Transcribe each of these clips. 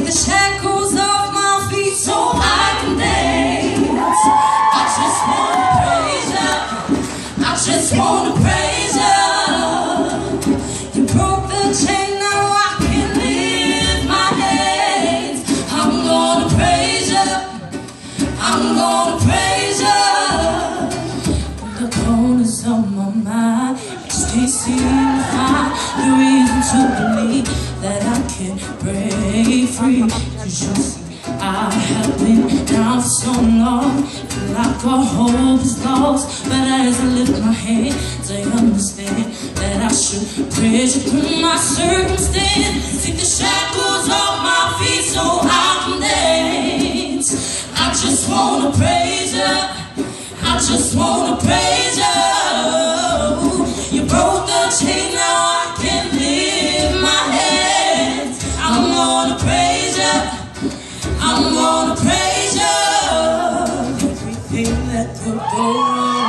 the shackles off my feet so I can dance. I just wanna praise you. I just wanna praise you. You broke the chain, now I can lift my hands. I'm gonna praise you. I'm gonna praise you. In the corners of my mind, I still seem to find the reason to believe that I can break free. 'Cause you see, I have been down for so long, feel like all hope is lost. But as I lift my hands, I understand that I should praise you through my circumstance. Take the shackles off my feet so I can dance. I just wanna praise you. I just wanna praise you. You broke the chain, now I can lift my hands. I'm gonna praise you. I'm gonna praise you. Everything that could go wrong,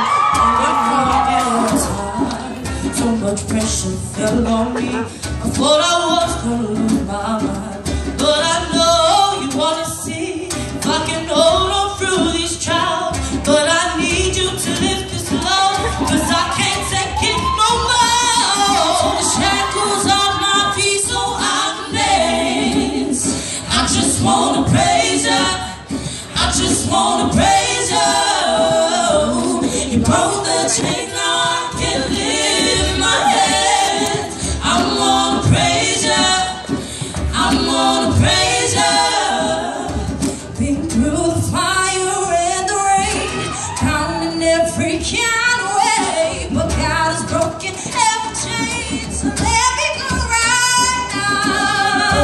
so much pressure fell on me. I thought I was gonna lose my mind, but I know you wanna see if I can hold on through these trials. But I need you to lift this load, 'cause I can't take it no more. The shackles off my feet so I can dance. I just wanna praise you. I just wanna praise you. You broke the chain, now I can lift my hands. I'm gonna praise you. I'm gonna praise you. Been through the fire and the rain, counting every kind of way, but God has broken every chain, so let me go right now.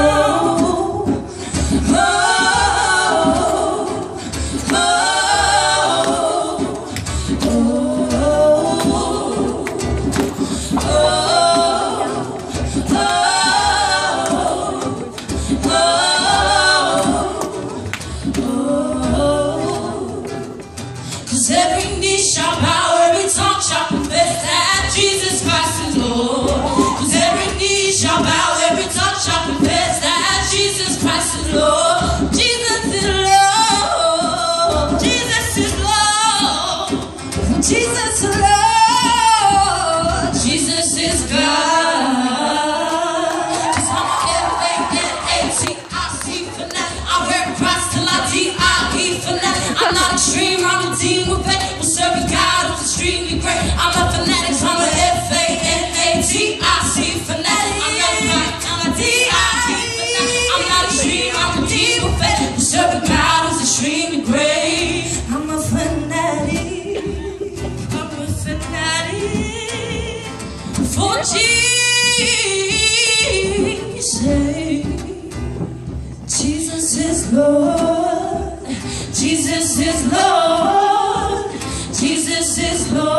Cause every knee shall bow, every tongue shall confess that Jesus Christ is Lord. Cause every knee shall bow, every tongue shall confess that Jesus Christ is Lord. Jesus is Lord. Jesus is Lord. Jesus is Lord. Jesus is God. Cause I'm F-A-N-A-T-I-C fanatic. I wear Christ till I D-I-E fanatic. I'm not extreme, I'm redeemed with faith. We'll serve a God who's extremely great. I'm a fanatic, I'm a F-A-N-A-T-I-C fanatic. I'm not right, I'm a D-I-E fanatic. I'm not extreme, I'm redeemed with faith. We'll serve a God who's extremely great. I'm a fanatic. I'm a fanatic for Jesus. Jesus is Lord. Jesus is Lord. Jesus is Lord.